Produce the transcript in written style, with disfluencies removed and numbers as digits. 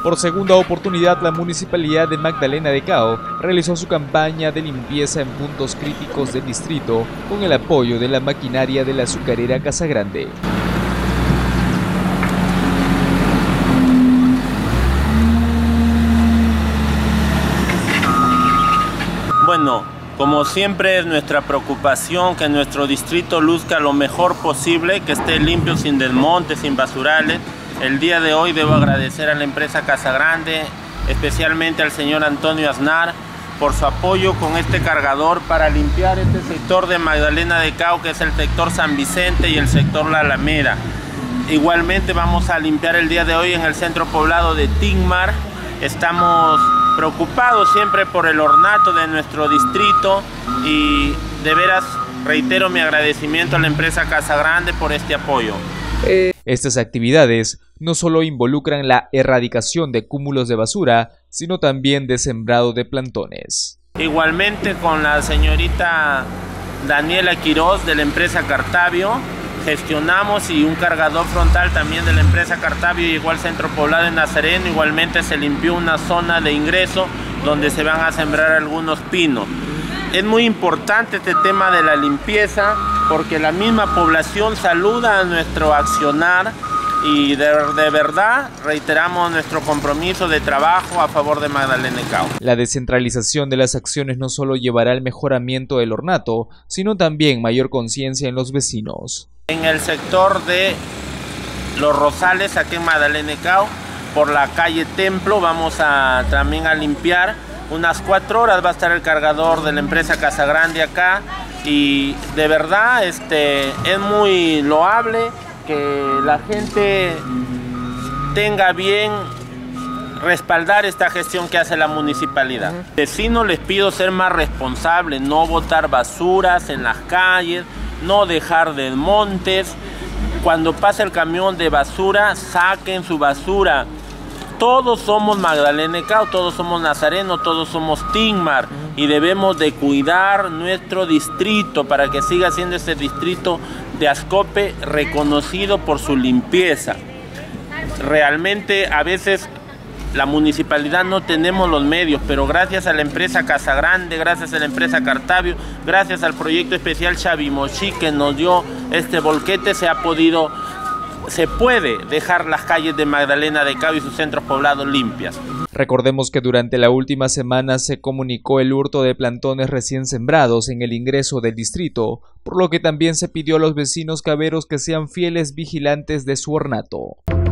Por segunda oportunidad, la Municipalidad de Magdalena de Cao realizó su campaña de limpieza en puntos críticos del distrito con el apoyo de la maquinaria de la azucarera Casagrande. Bueno, como siempre es nuestra preocupación que nuestro distrito luzca lo mejor posible, que esté limpio, sin desmontes, sin basurales. El día de hoy debo agradecer a la empresa Casagrande, especialmente al señor Antonio Aznar, por su apoyo con este cargador para limpiar este sector de Magdalena de Cao, que es el sector San Vicente y el sector La Alameda. Igualmente vamos a limpiar el día de hoy en el centro poblado de Tinmar. Estamos preocupados siempre por el ornato de nuestro distrito y de veras reitero mi agradecimiento a la empresa Casagrande por este apoyo. Estas actividades no solo involucran la erradicación de cúmulos de basura, sino también de sembrado de plantones. Igualmente con la señorita Daniela Quiroz de la empresa Cartavio gestionamos, y un cargador frontal también de la empresa Cartavio llegó al centro poblado de Nazareno. Igualmente se limpió una zona de ingreso donde se van a sembrar algunos pinos. Es muy importante este tema de la limpieza porque la misma población saluda a nuestro accionar y de verdad reiteramos nuestro compromiso de trabajo a favor de Magdalena de Cao. La descentralización de las acciones no solo llevará al mejoramiento del ornato, sino también mayor conciencia en los vecinos. En el sector de Los Rosales, aquí en Magdalena de Cao, por la calle Templo, vamos también a limpiar. Unas 4 horas va a estar el cargador de la empresa Casagrande acá y de verdad es muy loable que la gente tenga bien respaldar esta gestión que hace la municipalidad. Vecinos, les pido ser más responsables, no botar basuras en las calles, no dejar desmontes. Cuando pasa el camión de basura, saquen su basura. Todos somos Magdalena de Cao, todos somos Nazareno, todos somos Tinmar y debemos de cuidar nuestro distrito para que siga siendo este distrito de Ascope reconocido por su limpieza. Realmente a veces la municipalidad no tenemos los medios, pero gracias a la empresa Casagrande, gracias a la empresa Cartavio, gracias al proyecto especial Chavimochi que nos dio este volquete, se puede dejar las calles de Magdalena de Cao y sus centros poblados limpias. Recordemos que durante la última semana se comunicó el hurto de plantones recién sembrados en el ingreso del distrito, por lo que también se pidió a los vecinos caberos que sean fieles vigilantes de su ornato.